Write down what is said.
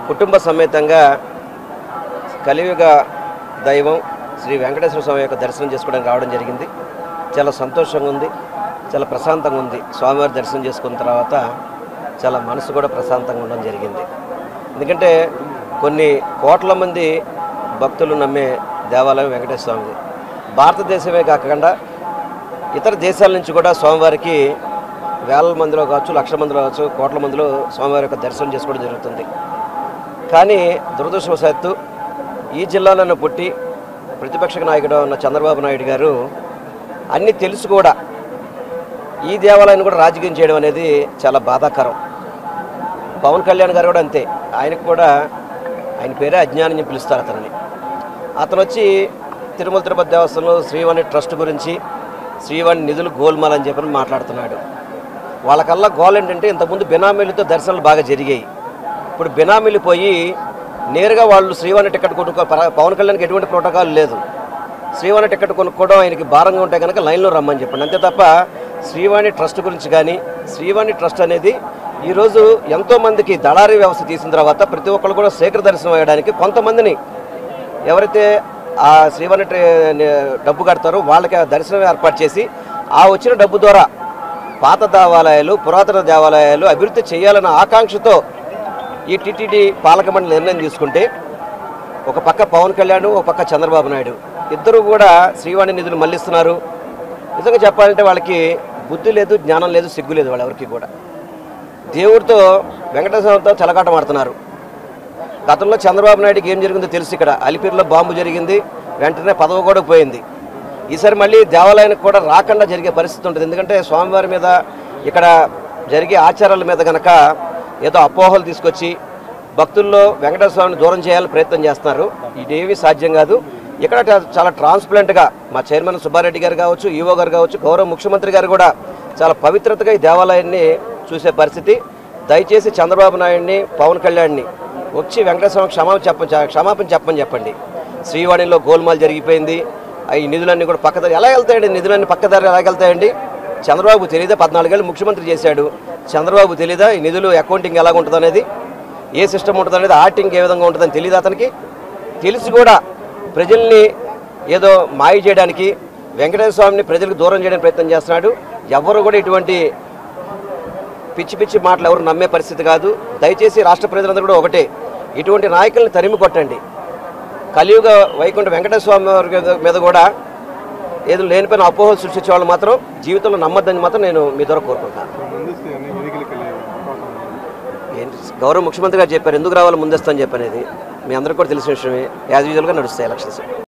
కుటుంబ సమేతంగా కలియుగ దైవం శ్రీ వెంకటేశ్వర స్వామి యొక్క దర్శనం చేసుకోవడానికి రావడం జరిగింది. చాలా సంతోషంగా ఉంది, చాలా ప్రశాంతంగా ఉంది. స్వామివారి దర్శనం చేసుకున్న తర్వాత చాలా మనసు కూడా ప్రశాంతంగా ఉండడం జరిగింది. ఎందుకంటే కొన్ని కోట్ల మంది భక్తులు నమ్మే దేవాలయం వెంకటేశ్వర స్వామిది. భారతదేశమే కాకుండా ఇతర దేశాల నుంచి కూడా స్వామివారికి వేల మందిలో కావచ్చు, లక్షల మందిలో కావచ్చు, కోట్ల మందిలో స్వామివారి యొక్క దర్శనం చేసుకోవడం జరుగుతుంది. కానీ దురదృష్టవశాత్తు ఈ జిల్లాలోనే పుట్టి ప్రతిపక్ష నాయకుడు ఉన్న చంద్రబాబు నాయుడు గారు అన్నీ తెలుసు కూడా ఈ దేవాలయాన్ని కూడా రాజకీయం చేయడం అనేది చాలా బాధాకరం. పవన్ కళ్యాణ్ గారు కూడా అంతే. ఆయనకు కూడా ఆయన పేరే అజ్ఞానం పిలుస్తారు అతన్ని. అతను వచ్చి తిరుమల తిరుపతి దేవస్థానంలో శ్రీవాణి ట్రస్ట్ గురించి శ్రీవాణి నిధులు గోల్మాల్ అని చెప్పని మాట్లాడుతున్నాడు. వాళ్ళకల్లా గోల్ ఏంటంటే ఇంతకుముందు బినామీలతో దర్శనాలు బాగా జరిగాయి. ఇప్పుడు బినామీలు పోయి నేరుగా వాళ్ళు శ్రీవాణి టికెట్ కొనుక్కో. పవన్ కళ్యాణ్కి ఎటువంటి ప్రోటోకాల్ లేదు. శ్రీవాణి టికెట్ కొనుక్కోవడం ఆయనకి భారంగా ఉంటే కనుక లైన్లో రమ్మని చెప్పండి. అంతే తప్ప శ్రీవాణి ట్రస్ట్ గురించి కానీ, శ్రీవాణి ట్రస్ట్ అనేది ఈరోజు ఎంతోమందికి దళారీ వ్యవస్థ తీసిన తర్వాత ప్రతి ఒక్కరు కూడా శేఖర దర్శనం అయ్యడానికి కొంతమందిని ఎవరైతే ఆ శ్రీవాణి డబ్బు కడతారో వాళ్ళకి ఆ దర్శనం ఏర్పాటు చేసి ఆ వచ్చిన డబ్బు ద్వారా పాత దేవాలయాలు, పురాతన దేవాలయాలు అభివృద్ధి చేయాలన్న ఆకాంక్షతో ఈ టీటీడీ పాలక మండలి నిర్ణయం తీసుకుంటే ఒక పక్క పవన్ కళ్యాణ్, ఒక పక్క చంద్రబాబు నాయుడు ఇద్దరు కూడా శ్రీవాణి నిధులు మళ్లిస్తున్నారు. నిజంగా చెప్పాలంటే వాళ్ళకి బుద్ధి లేదు, జ్ఞానం లేదు, సిగ్గు లేదు. వాళ్ళెవరికి కూడా దేవుడితో వెంకటేశ్వరంతో చెలగాటం ఆడుతున్నారు. గతంలో చంద్రబాబు నాయుడుకి ఏం జరిగిందో తెలుసు. ఇక్కడ అలిపిరిలో బాంబు జరిగింది, వెంటనే పదవి కూడా పోయింది. ఈసారి మళ్ళీ దేవాలయానికి కూడా రాకుండా జరిగే పరిస్థితి ఉంటుంది. ఎందుకంటే స్వామివారి మీద ఇక్కడ జరిగే ఆచారాల మీద కనుక ఏదో అపోహలు తీసుకొచ్చి భక్తుల్లో వెంకటేశ్వర స్వామిని దూరం చేయాలని ప్రయత్నం చేస్తున్నారు. ఇదేమీ సాధ్యం కాదు. ఇక్కడ చాలా ట్రాన్స్పరెంట్గా మా చైర్మన్ సుబ్బారెడ్డి గారు కావచ్చు, ఈవో గారు కావచ్చు, గౌరవ ముఖ్యమంత్రి గారు కూడా చాలా పవిత్రతగా ఈ దేవాలయాన్ని చూసే పరిస్థితి. దయచేసి చంద్రబాబు నాయుడిని, పవన్ కళ్యాణ్ని వచ్చి వెంకటేశ్వర క్షమాపణ చెప్పండి. శ్రీవాణిలో గోల్మాల్ జరిగిపోయింది. ఈ నిధులన్నీ కూడా పక్కదారి ఎలా వెళ్తాయండి? నిధులన్నీ పక్కదారి ఎలా వెళ్తాయండి? చంద్రబాబు తెలీదా? 14 ఏళ్ళు ముఖ్యమంత్రి చేశాడు. చంద్రబాబు తెలీదా ఈ నిధులు అకౌంటింగ్ ఎలాగ ఉంటుంది అనేది, ఏ సిస్టమ్ ఉంటుంది అనేది, ఆడిటింగ్ ఏ విధంగా ఉంటుందని తెలియదు అతనికి. తెలిసి కూడా ప్రజల్ని ఏదో మాయ చేయడానికి, వెంకటేశ్వర స్వామిని ప్రజలకు దూరం చేయడానికి ప్రయత్నం చేస్తున్నాడు. ఎవరు కూడా ఇటువంటి పిచ్చి పిచ్చి మాటలు ఎవరు నమ్మే పరిస్థితి కాదు. దయచేసి రాష్ట్ర ప్రజలందరూ కూడా ఒకటే, ఇటువంటి నాయకుల్ని తరిమి కొట్టండి. కలియుగ వైకుంఠ వెంకటేశ్వర స్వామి మీద కూడా ఏదో లేనిపోయిన అపోహలు సృష్టించే వాళ్ళు మాత్రం జీవితంలో నమ్మద్దని మాత్రం నేను మీ ద్వారా కోరుకుంటాను. గౌరవ ముఖ్యమంత్రి గారు చెప్పారు ఎందుకు రావాలి ముందస్తు అని చెప్పనేది మీ అందరికీ కూడా తెలిసిన విషయమే. యాజ్ యూజువల్గా నడుస్తాయి ఎలక్షన్స్.